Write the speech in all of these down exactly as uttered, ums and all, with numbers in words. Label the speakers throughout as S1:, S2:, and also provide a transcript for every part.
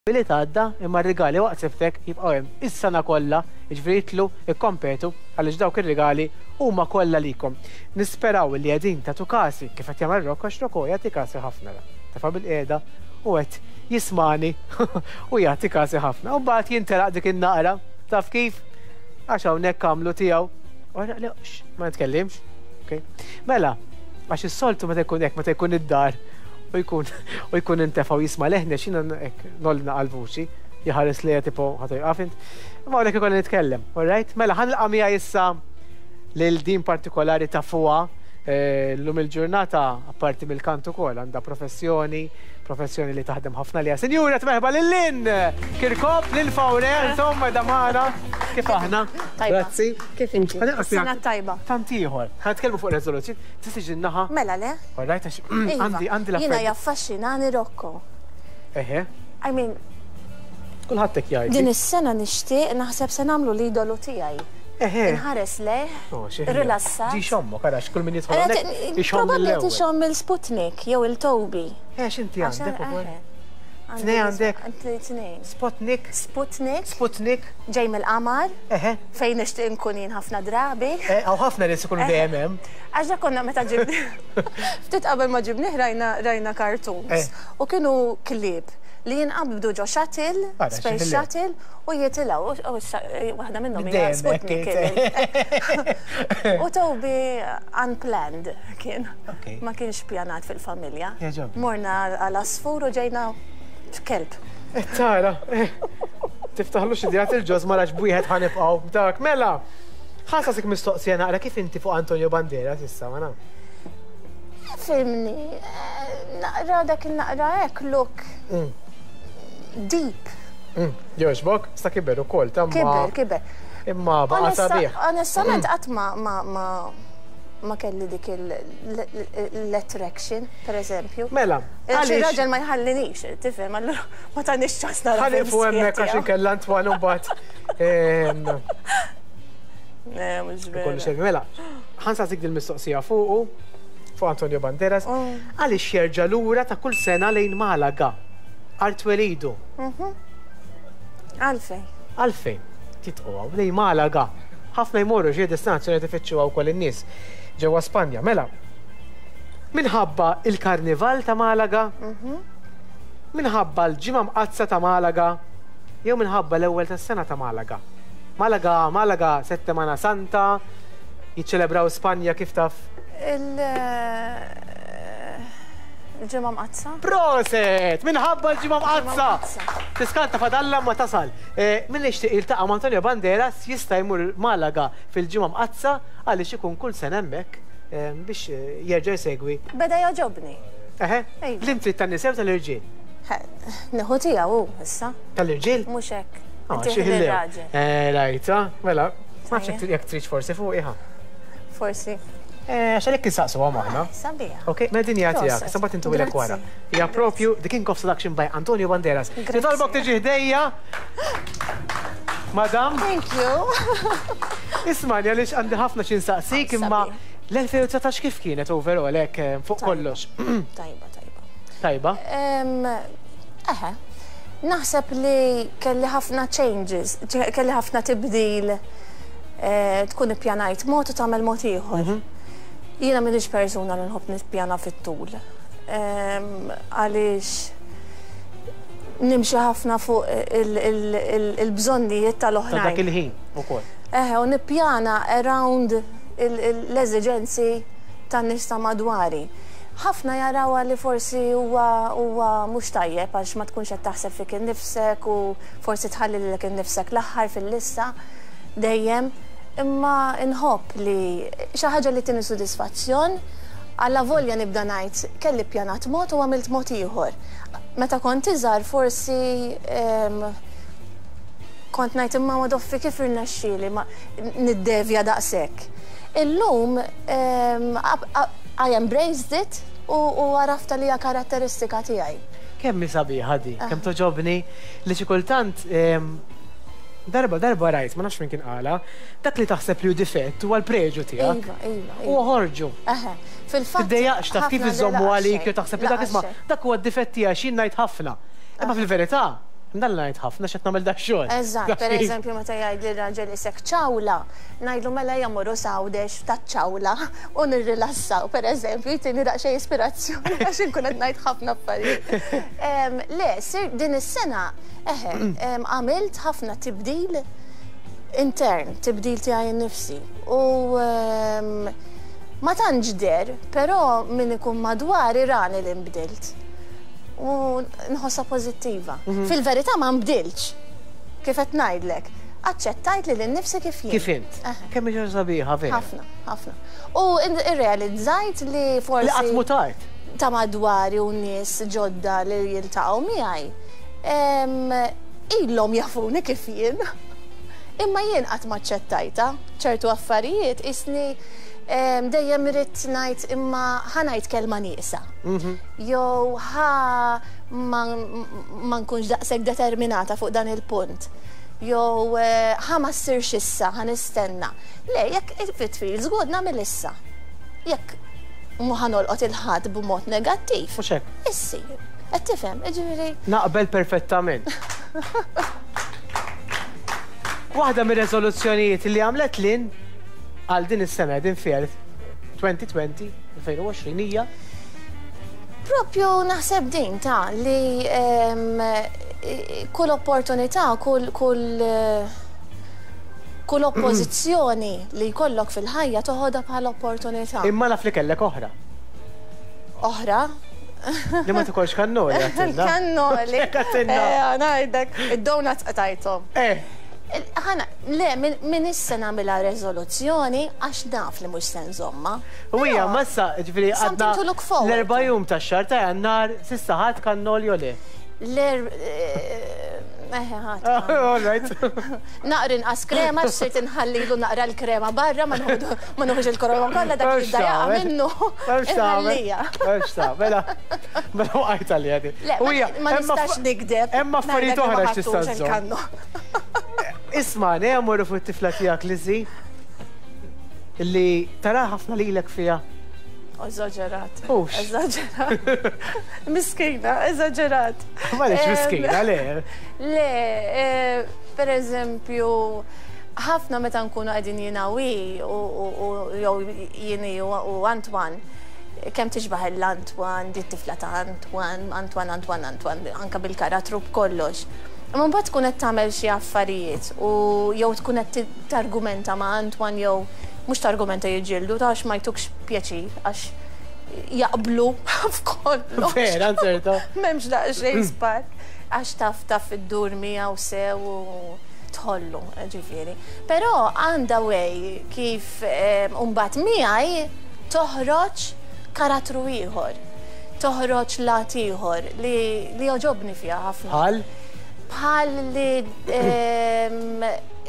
S1: Billi tgħadda imma r-rigali waqt Sibtek jibqgħu hemm is-sena kollha, jiġifieri jitlu jikkompetu għaliex dawk ir-rigali huma kollha likom. Nisperaw li qegħdin tagħtu kasi kif qed jagħmel Rokk għax Rokk jagħti kasi ħafna tafa' bil-qiegħda u qed jismani u jagħti kasi ħafna. U mbagħad jintelaq dik in-naqra taf kif għax hawnhekk għamlu tiegħu. Ora ma nitkellimx. Mela, għax is-soltu meta jkun hekk meta jkun id-dar u jkun u jkun intefa' u jisma' leħne x'ina nolna għal-vuċi jħares li tipo ħatu jqafint. Ma għalek ikollha nitkellem, all right? Mela ħanilqa' miha issa lil din partikolari ta' fuqha llum il-ġurnata apparti mill-kant ukoll għandha professjoni, professjoni li taħdem ħafna liha. Sinjura tmerħba lil Lynn Chircop Faure, insomma damara. Kif aħna? Grazzi.
S2: Kif inti? Sena tajba.
S1: Tant ieħor. Ħatkellmu fuq riżoluzzjoni. Tistiġi naħa.
S2: Mela le?
S1: All right, għandi għandi la.
S2: Jiena jaffaxxinani Rokko.
S1: Eħe.
S2: I mean,
S1: kulħadd hekk jgħid.
S2: din is-sena nixtieq naħseb se nagħmlu l-idolu tiegħi. Inħares leh, rilassat.
S1: Ġi xommu, karax, kull min jidħol hawnhekk ixomm
S2: Probabbli tixomm il-Sputnik jew il-Toby.
S1: Eħ, inti għandek ukoll. Tnej għandek?
S2: Tnej.
S1: Sputnik.
S2: Sputnik.
S1: Sputnik.
S2: Ġej mill-qamar.
S1: Eħe.
S2: Fejn nixtieq nkun jien ħafna drabi.
S1: Għaw ħafna nies ikunu dejjem hemm.
S2: Għax konna meta ġibni. Ftit qabel ma ġibni rajna cartoons. U kienu klieb li jinqabdu ġo shuttle, space shuttle, u jitilaw, waħda minnhom hija Sputnik. U Toby unplanned kien. Ma kienx pjanat fil-familja. Morna għal-asfur u ġejna kelb.
S1: Tara, tiftaħlu xidijat il-ġoz ma raġ bujħed ħanibqaw. Dak, mela, ħasasik mistoqsija naqra kif inti fuq Antonio Banderas issa, ma naf.
S2: Filmni, naqra dak il-naqra ek, look. Deep.
S1: Joġbok, sta kiber u kol, tamma.
S2: Kiber, kiber.
S1: Imma baqa sabiħ.
S2: Onestament, għat ma kelli dik l-attraction, per eżempju.
S1: Mela.
S2: Xi raġel ma jħallinix, tifhem, allura ma tanix ċans nara.
S1: Ħalli fuq hemmhekk għax inkella Antwan u mbagħad.
S2: Mhux veru.
S1: Mela, ħansasik dil-mistoqsija fuqu, fuq Antonio Banderas, għaliex jerġa' lura ta' kull sena lejn Malaga. Art welidu.
S2: Għalfejn.
S1: Għalfejn. Titqgħu lejn Malaga. Ħafna jmorru ġie destinazzjoni tifittxu wkoll in-nies ġewwa Spanja. Mela, minħabba il-Karnival ta' Malaga, minħabba l-ġimgħa mqazza ta' Malaga, jew minħabba l-ewwel tas-sena ta' Malaga. Malaga, Malaga, Settimana Santa, jiċċelebraw Spanja kif taf.
S2: Il-ġimgħa mqazza?
S1: Proset! Minħabba l-ġimgħa mqazza! Tiskanta fadalla ma tasal. Min nixtieq iltaqa' ma' Antonio Banderas jista' jmur Malaga fil-ġimgħa mqazza għaliex ikun kull sena hemmhekk biex jerġa' jsegwi.
S2: Beda jogħġobni.
S1: Eħe? L-imtrit tan-nisew tal-irġiel.
S2: Nieħu tiegħu issa.
S1: Tal-irġiel?
S2: Mhux hekk.
S1: Inti rajta, mela, ma nafx jekk trid forsi fuq iħa.
S2: Forsi.
S1: Xalek kisaqsu għamahna.
S2: Sabija.
S1: Ok, medin jgħatijak, sabat intu għilek wara. Hija propju The King of Seduction by Antonio Banderas. Nitolbok tiġi ħdejja. Madam.
S2: Thank you.
S1: Ismani, għalix għandi ħafna xin saqsik, imma l-elfejn u tsatax kif kienet overall, ek fuq kollox.
S2: Tajba, tajba.
S1: Tajba?
S2: Eħe, naħseb li kelli ħafna changes, kelli ħafna tibdil, tkun ippjanajt mod u tagħmel mod ieħor. Jiena m'iniex persuna li nħobb nippjana fit-tul. Għaliex nimxi ħafna fuq il-bżonnijiet tal-oħrajn.
S1: Dak il-ħin ukoll.
S2: Eħe, u nippjana around l-eżiġenzi tan-nies ta' madwari. Ħafna jarawha li forsi huwa mhux tajjeb għax ma tkunx qed taħseb fik innifsek u forsi tħalli lilek innifsek l-aħħar fil-lista dejjem. Imma nħobb li xi ħaġa li tieni sodisfazzjon alla volja nibda ngħid kelli ppjanat mod u għamilt mod ieħor. Meta kont iżgħar forsi kont ngħid imma ma doffi kif irnexxieli niddevja daqshekk. Illum I embraced it u għarafta li hija karatteristika tiegħi.
S1: Kemm sabiħa di, kemm toġobni li xi kultant darba, darba rajt, ma nafx minn kien qala, dak li taħseb li hu difett huwa l-preġu tiegħek.
S2: Iva, iva.
S1: U ħorġu.
S2: Eħe. Fil-fatt.
S1: Tiddejjaqx taf kif iżommu għalik u taħseb li dak isma' dak huwa d-difett tiegħek xi ngħid ħafna. Imma fil-verità Dan ngħid ħafna x'qed nagħmel dak xogħol.
S2: Eżatt, pereżempju meta jgħid li raġel isek ċawla, ngħidlu mela jamuru sawdex ta' ċawla u nirrilassaw, pereżempju, jtini daqsxejn ispirazzjoni għax inkun qed ngħid ħafna affarijiet. Le, sir din is-sena eħe, għamilt ħafna tibdil intern, tibdil tiegħi nnifsi. U ma tantx der, però min ikun madwar irani li nbdilt. U nħossa pozittiva. Fil-verità ma nbdilx. Kif qed ngħidlek. Aċċettajt li l-nifsi kif jien.
S1: Kif int? Kemm ġew sabiħa vera.
S2: Ħafna, ħafna. U irrealizzajt li forsi.
S1: Li qatt mutart.
S2: Ta' madwari u nies ġodda li jiltaqgħu miegħi. Ilhom jafuni kif jien. Imma jien qatt ma aċċettajta ċertu affarijiet isni dejjem rrid ngħid imma ħa ngħid kelma nieqsa. Jew ħa ma nkunx daqshekk determinata fuq dan il-punt. Jew ħa ma ssirx issa, ħa nistenna. Le, jekk fit-tfil żgud nagħmel issa. Jekk mhu ħanolqot il-ħadd b'mod negattiv.
S1: Mhux hekk.
S2: Issir. Qed tifhem, jiġifieri.
S1: Naqbel perfettament. Waħda mir-reżoluzzjonijiet li għamlet Lynn għal din is-sena din fier twenty twenty, twenty twenty hija?
S2: Propju naħseb din ta' li kull opportunità, kull kull kull oppożizzjoni li jkollok fil-ħajja toħodha bħala opportunità.
S1: Imma naf li kellek oħra.
S2: Oħra?
S1: Li ma tkunx kannoli għattilna.
S2: Kannoli. Ngħidlek, id-donuts qatajthom.
S1: Eh.
S2: Ħana, le, minn issa nagħmilha reżoluzzjoni għax naf li mhux se nżomma.
S1: U hija massa ġifieri għadna l-erba' jum tax-xahar ta' Jannar s'issa ħadd kannoli jew le?
S2: L-erba' eħe ħadd.
S1: All right.
S2: Naqri inqas krema x'sirt inħallilu naqra l-krema barra ma nħuġ il-korona kollha dak li ddajjaqa minnu. Inħallija.
S1: Mhux ta' mela mela waqgħet għalija di.
S2: Ma nistax nikdeb.
S1: Hemm affarijiet oħra x'tista' nżomm. Isma' ne għamurru fuq it-tifla tiegħek Lizzy illi tara ħafna lilek fiha.
S2: Eżaġerat.
S1: Ux.
S2: Eżaġerat. Miskina, eżaġerat.
S1: Malix miskina, le.
S2: Le, per eżempju, ħafna meta nkunu qegħdin jiena wi u jew jieni u Antwan, kemm tixbaħ l-Antwan, di tifla ta' Antwan, Antwan, Antwan, Antwan, anke bil-karatru b'kollox. Imma mbagħad tkun qed tagħmel xi affarijiet u jew tkun qed targumenta ma' Antwan jew mhux targumenta jiġġieldu għax ma jtukx pjaċir għax jaqblu f'kollox.
S1: Vera, ċerta.
S2: M'hemmx daqsxejn spark għax taf taf id-dur miegħu sew u tħollu, ġifieri. Però għandha way kif mbagħad miegħi toħroġ karattru ieħor, toħroġ lat ieħor li joġobni fiha ħafna.
S1: Bħal?
S2: Bħal li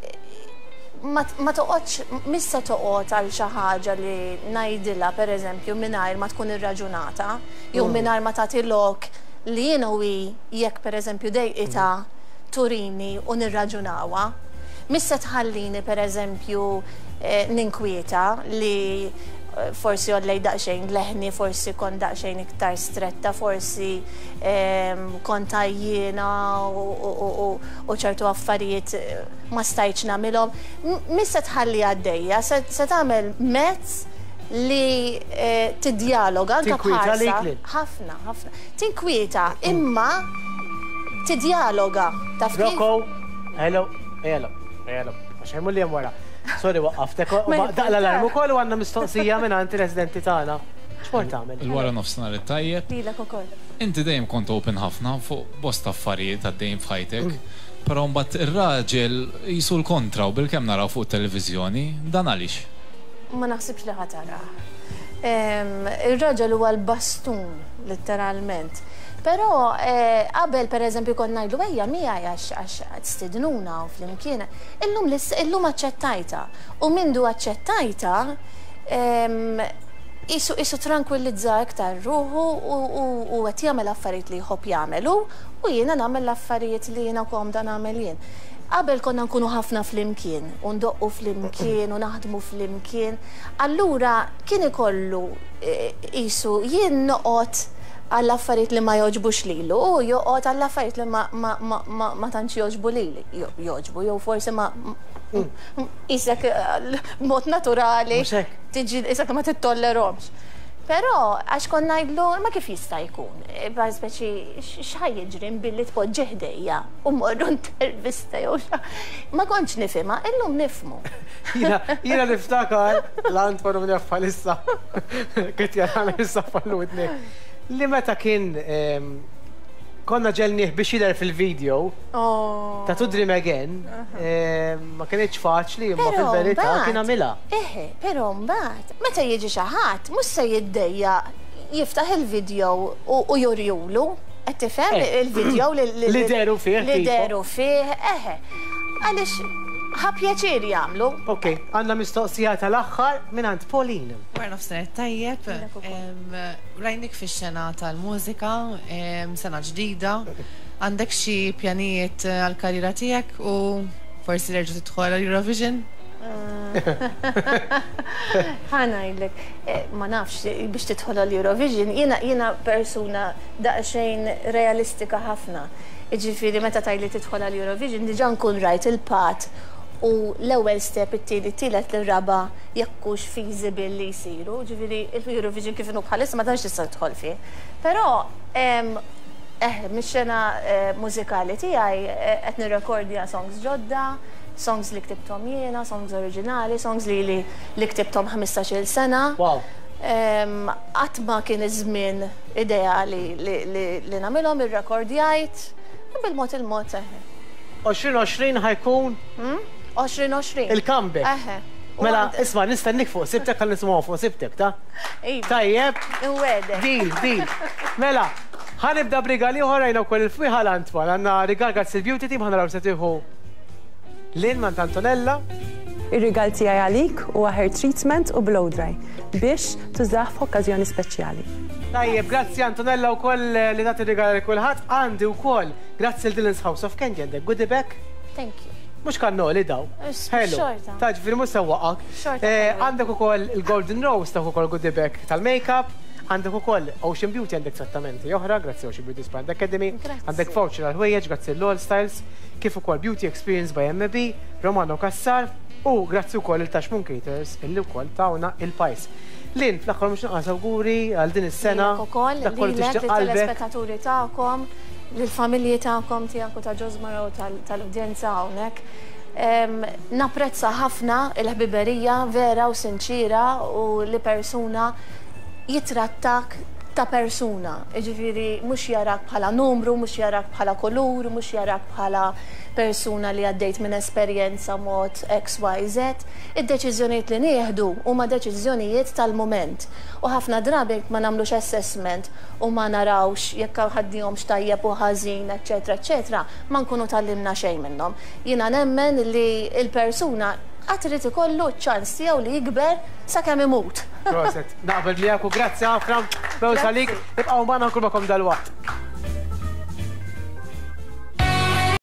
S2: ma toqgħodx missa toqgħod għal xi ħaġa li ngħidilha pereżempju mingħajr ma tkun irraġunata, jew mingħajr ma tagħti lok li jien u jekk pereżempju dejqitha turini u nirraġunawha. Missa tħallini pereżempju ninkwieta li forsi għollej daqxejn leħni, forsi kon daqxejn iktar stretta, forsi konta jiena u ċertu affarijiet ma stajċ namilom. Missa tħalli għaddejja, se tagħmel mezz li tiddialoga anke bħarsa. Ħafna, ħafna. Tinkwieta, imma tiddialoga.
S1: Rocco, hello, hello, hello. Għax hemm li hemm wara. Sorry, waqqaftek. Daqla l-armu kollu għandna mistoqsija minn għanti residenti tagħna. X'mort tagħmel?
S3: Il-wara nofsinhar it-tajjeb.
S2: Lilek ukoll.
S3: Inti dejjem kont open ħafna fuq bosta affarijiet għaddejjin f'ħajtek, però mbagħad ir-raġel jisu l-kontra u bil-kemm naraw fuq televiżjoni, dan għaliex?
S2: Ma naħsibx li ħatara. Ir-raġel huwa l-bastun, letteralment. Però qabel pereżempju kont ngħidu ejja miegħi għax tstidnuna u flimkien, illum aċċettajta. U mindu aċċettajta isu tranquillizza iktar ruħu u qed jagħmel affarijiet li jħobb jagħmelu u jiena nagħmel l-affarijiet li jiena komda nagħmel jien. Qabel konna nkunu ħafna flimkien, u ndoqqu flimkien, u naħdmu flimkien. Allura kien ikollu isu jien noqgħod għall-affarijiet li ma joġbux lilu, u joqgħod għall-affarijiet li ma tantx joġbu lili. Joġbu, jew forsi ma isek mod naturali, tiġi isek ma tittollerhomx. Però għax konna ngħidlu ma kif jista' jkun, speċi x'ħaj jiġri billi tpoġġi ħdejja u morru intervista jew ma kontx nifhimha, illum nifhmu.
S1: Jiena niftakar l-Antwar u nefalissa kif jarana issa falludni. Li meta kien konna ġelnieh biex jidher fil-video ta' To Dream Again, ma kienx faċli, imma fil-verità kien għamilha.
S2: Eħe, però mbagħad meta jiġi xi ħadd mhux se jiddejja jiftaħ il-video u jurjulu, qed tifhem il-video
S1: li deru fih.
S2: Li deru fih, eħe. Għaliex ħa pjaċir jagħmlu.
S1: Ok, għandna mistoqsija tal-aħħar mingħand Pauline.
S4: Wara nofsinhar tajjeb, rajnik fix-xena tal-mużika, sena ġdida, għandek xi pjanijiet għall-karriera tiegħek u forsi terġa' tidħol għall-Eurovision?
S2: Ħanajdlek, ma nafx biex tidħol għall-Eurovision, jiena persuna daqsxejn realistika ħafna. Iġifieri meta tajli tidħol għall-Eurovision diġà nkun rajt il-pat u l-ewwel step it-tieni tielet l-raba jekkux feasible li jsiru, ġifieri il-Eurovision kif inhu bħalissa ma tantx tista' tidħol fih. Però eh mix-xena mużikali tiegħi qed nirrekordja songs ġodda, songs li ktibthom jiena, songs oriġinali, songs li li ktibthom ħamistax-il sena.
S1: Wow.
S2: Qatt ma kien iż-żmien ideali li nagħmilhom ir-rekordjajt bil-mod il-mod eħe.
S1: għoxrin għoxrin ħajkun?
S2: għoxrin għoxrin.
S1: Il-comeback.
S2: Eħe.
S1: Mela, isma' nistennik fuq Sibtek għal nisimgħu fuq Sibtek, ta'? Tajjeb.
S2: Nwedek.
S1: Dil, dil. Mela, ħanibda b'rigali oħrajn wkoll il-fwiħa l-Antwal. Għandna rigal grazzi il-Beauty Team ħanaraw se tieħu Lynn mant Antonella.
S5: Ir-rigal tiegħi għalik huwa hair treatment u blow dry biex tużah f'okkażjoni speċjali.
S1: Tajjeb, grazzi Antonella wkoll li nagħti rigal lil kulħadd. Għandi wkoll grazzi l-Dylan's House of Kenji għandek goodie bag.
S2: Thank you.
S1: Mux kannoli daw. Hello. Taġ, fil mus sewwaqak. Għandek ukoll il-Golden Rose ta' ukoll goodie bag tal-makeup. Għandek ukoll Ocean Beauty għandek trattamenti oħra, grazzi Ocean Beauty Spa Academy. Għandek voucher għal-ħwejjeġ, grazzi l-All Styles. Kif ukoll Beauty Experience by M B, Romano Kassar. U grazzi ukoll il-Tashmoon Caters illi wkoll tawna il-pajs. Lynn, fl-aħħar mhux naqas awguri għal din is-sena.
S2: Dak kollu tixtieq qalbek. Lill-telespettaturi tagħkom, lill-familji tagħkom tiegħek u ta' Ġożmara u tal-udjenza hawnhekk. Napprezza ħafna il-ħbiberija vera u sinċira u li persuna jitrattak ta' persuna. Ġifieri mhux jarak bħala numru, mhux jarak bħala kolur, mhux jarak bħala persuna li għaddejt minn esperjenza mod X Y Z. Id-deċiżjonijiet li nieħdu huma deċiżjonijiet tal-mument. U ħafna drabi ma nagħmlux assessment u ma narawx jekk ħaddihom x'tajjeb u ħażin, eċetera, eċetera, ma nkunu tallimna xejn minnhom. Jiena nemmen li l-persuna qatt irid ikollu ċ-ċans tiegħu li jikber sakemm imut.
S1: Proset, naqbel miegħek u grazzi ħafna, bew salik, ibqgħu magħna kull ma kom dal-waqt.